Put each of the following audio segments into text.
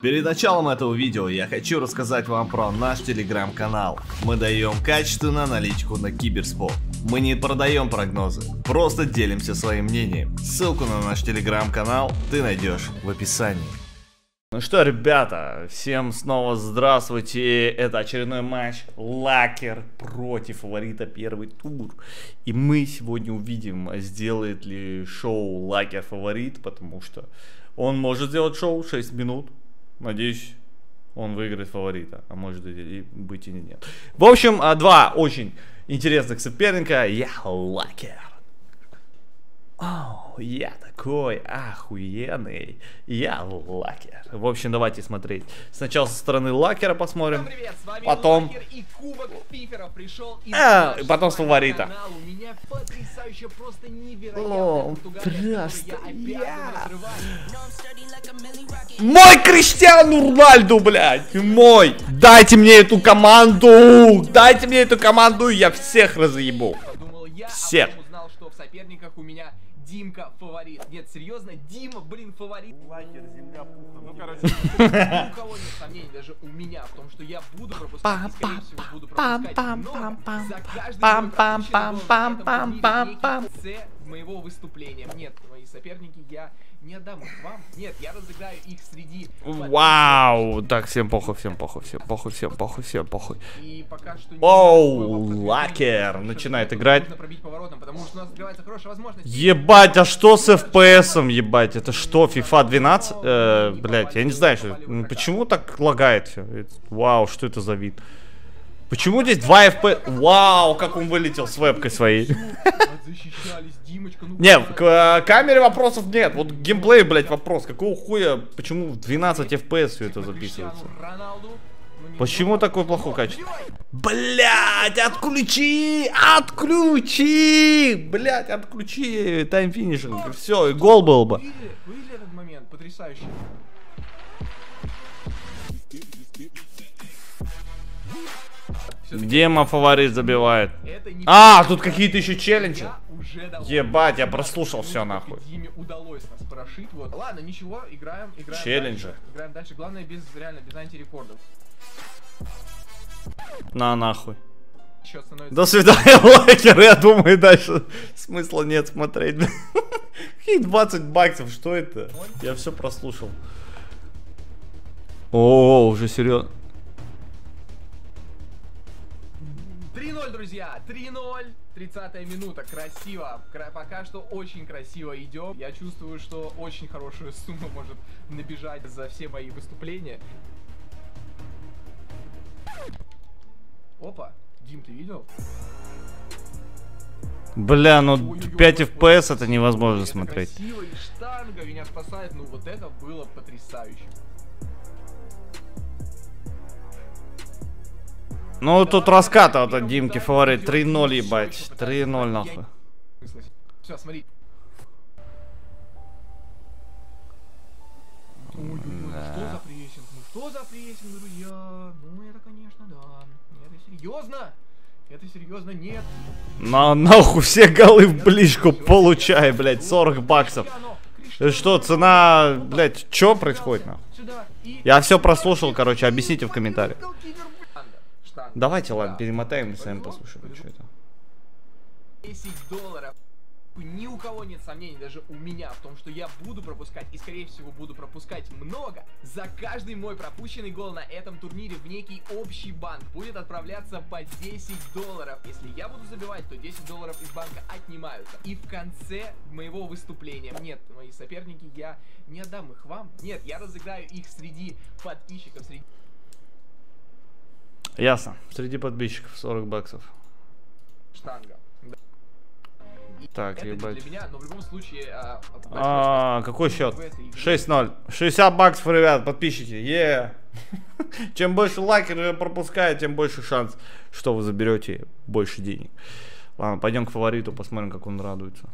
Перед началом этого видео я хочу рассказать вам про наш телеграм-канал. Мы даем качественную аналитику на киберспорт. Мы не продаем прогнозы, просто делимся своим мнением. Ссылку на наш телеграм-канал ты найдешь в описании. Ну что, ребята, всем снова здравствуйте. Это очередной матч Лакер против Фаворита, первый тур. И мы сегодня увидим, сделает ли шоу Лакер Фаворит, потому что он может сделать шоу 6 минут. Надеюсь, он выиграет Фаворита, а может и быть и нет. В общем, два очень интересных соперника. Я Лакер. О, я такой охуенный. Я Лакер. В общем, давайте смотреть. Сначала со стороны Лакера посмотрим. Привет, с вами потом Лакер, и кубок пиферов пришел. И потом с Фаворита. У меня потрясающе, просто невероятно. О, просто я. Мой Криштиану Роналду, блядь, мой. Дайте мне эту команду. Дайте мне эту команду, я всех разъебу. Подумал я, всех. А потом узнал, что в соперниках у меня Димка Фаворит. Нет, серьезно, Дима, блин, Фаворит. Лакер, земля, пуха. Ну, короче, ни у кого нет сомнений, даже у меня, в том, что я буду пропускать, и, скорее всего, буду пропускать много. За каждый конце моего выступления. Нет, мои соперники, я не отдам их вам. Нет, я разыграю их среди... Вау, так, всем похуй, всем похуй, всем похуй, всем похуй, всем похуй. И пока что... Оу, Лакер начинает играть. Нужно пробить поворотом, потому что у нас открывается хорошая возможность. Ебать, а что с FPS-ом, ебать? Это что, FIFA 12? Блять, я не знаю, что... Почему так лагает все? Вау, что это за вид? Почему здесь 2 FPS? Вау, как он вылетел с вебкой своей. Не, к камере вопросов нет. Вот геймплей, блять, вопрос. Какого хуя, почему в 12 FPS все это записывается? Почему такое плохое качество? Блять, отключи! Отключи! Блять, отключи! Таймфинишинг. Все, и гол был бы. Видели этот момент? Потрясающий. Дима Фаворит забивает. А, тут какие-то еще челленджи. Ебать, я прослушал все нахуй. Диме удалось нас прошить. Вот. Ладно, ничего, играем челленджи. Дальше. Играем дальше. Главное, реально без антирекордов. На нахуй. До свидания, Лакер. Я думаю, дальше смысла нет смотреть. Какие 20 баксов, что это? Я все прослушал. О, уже серьезно. 3-0, друзья, 3-0, 30-я минута, красиво, пока что очень красиво идем. Я чувствую, что очень хорошая сумма может набежать за все мои выступления. Опа, Дим, ты видел? Бля, ну 5 FPS это невозможно смотреть. Красиво, и штанга меня спасает, ну вот это было потрясающе. Ну тут раскат от Димки Фаворит 3-0, ебать. 3-0 нахуй. Все, смотри. Что за прессинг? Ну что за прессинг, друзья? Ну это, конечно, да. Это серьезно? Это серьезно? Нет. Нахуй все голы в ближку получай, блядь, 40 баксов. Это что, цена, блядь, что происходит нахуй? Я все прослушал, короче, объясните в комментариях. Давайте, ладно, перемотаем и сами послушаем, что это. 10 долларов. Ни у кого нет сомнений, даже у меня, в том, что я буду пропускать, и скорее всего буду пропускать много. За каждый мой пропущенный гол на этом турнире в некий общий банк будет отправляться по 10 долларов. Если я буду забивать, то 10 долларов из банка отнимаются. И в конце моего выступления, нет, мои соперники, я не отдам их вам. Нет, я разыграю их среди подписчиков, среди... Ясно. Среди подписчиков 40 баксов. Штанга. Так, это ебать. Для меня, но в любом случае... Какой счет? 6-0. 60 баксов, ребят, подписчики. Чем больше лайкеров пропускает, тем больше шанс, что вы заберете больше денег. Ладно, пойдем к Фавориту, посмотрим, как он радуется.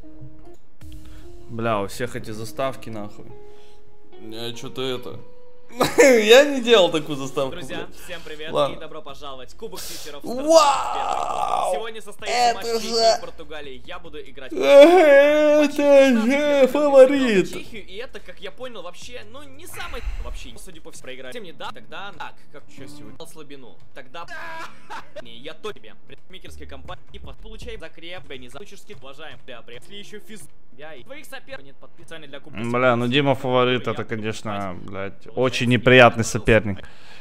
Бля, у всех эти заставки нахуй. Я что-то это... Я не делал такую заставку. Друзья, всем привет Ладно. и добро пожаловать. Кубок фьючеров. Вау! Сегодня состоится матч Это Чехии же- и Португалии. Я буду играть. Это же фаворит. Чехию, и это, как я понял, вообще, ну, не самый вообще, судя по всему, проиграть. Тем не да, тогда так, как что сегодня дал слабину. Тогда не, я то тебе. Предмикерской компании получай закреп, не заучишки, уважаем. Да, если еще физ. Я и твоих соперников нет подписания для кубка. Бля, ну Дима фаворит, это, конечно, блядь, очень неприятный соперник.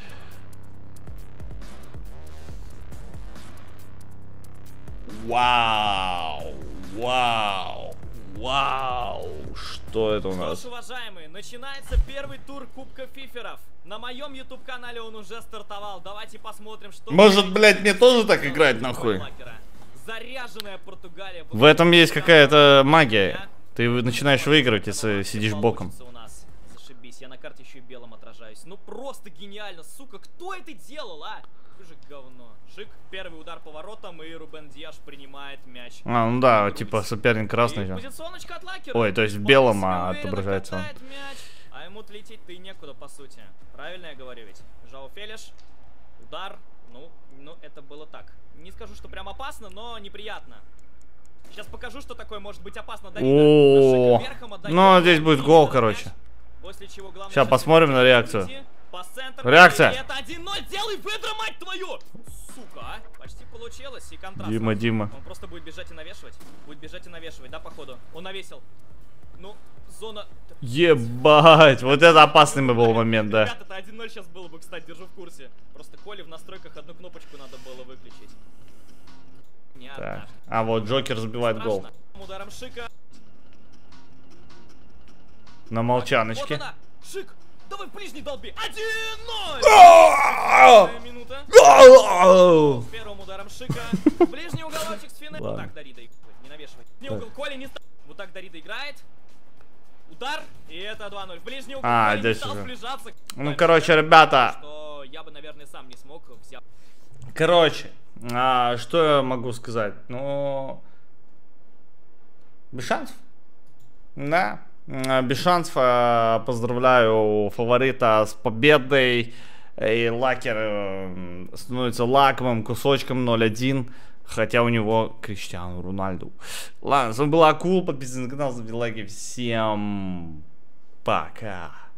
Вау! Вау! Вау! Что это у Что ж, нас? уважаемые, начинается первый тур Кубка Фиферов. На моем YouTube канале он уже стартовал. Давайте посмотрим, что... Может, блядь, мне тоже так играть, нахуй? Заряженная Португалия. В этом есть какая-то магия. Ты начинаешь выигрывать, если сидишь боком. У нас. Зашибись, я на карте еще и белым отражаюсь. Ну просто гениально, сука, кто это делал, а? Ты же говно. Шик, первый удар поворотом, и Рубен Диаш принимает мяч. А, ну да, типа соперник красный. И же. позиционочка от Лакера. Ой, то есть в белом, Вполне а уверенно отображается он. катает мяч. А ему-то лететь-то и некуда, по сути. Правильно я говорю ведь? Жао Фелиш. Удар. Ну, это было так. Не скажу, что прям опасно, но неприятно. Сейчас покажу, что такое может быть опасно. О, ну здесь будет гол, короче. После чего главное... Сейчас посмотрим на реакцию. Пас центр. Реакция. И это 1-0. Делай ведро, мать твою! Сука, а? Почти получилось. И контраст. Дима. Он просто будет бежать и навешивать. Будет бежать и навешивать, да, походу? Он навесил. Ну, зона... Ебать, вот это опасный был момент, да. Ребята, это 1-0 сейчас было бы, кстати, держу в курсе. Просто Коле в настройках одну кнопочку надо было выключить. Не Так. одна. А вот Джокер забивает гол. Страшно. Ударом Шика. На молчаночке. Вот она. Шик, давай в ближний долби. 1-0! Минута. С первым ударом Шика. Ближний уголочек с Финэ. Вот так Дарида. Не навешивай. Не угол Коли не ставь. Вот так Дарида играет. Удар. И это 2-0. В ближний угол Коли не здесь стал уже. сближаться. Ну, короче, ребята. Что я бы, наверное, сам не смог взять. Короче, что я могу сказать? Ну, без шансов. Да, без шансов. Поздравляю фаворита с победой. И Лакер становится лакомым кусочком 0-1. Хотя у него Криштиану Роналду. Ладно, с вами был Акул. Подписывайтесь на канал, ставьте лайки. Всем пока.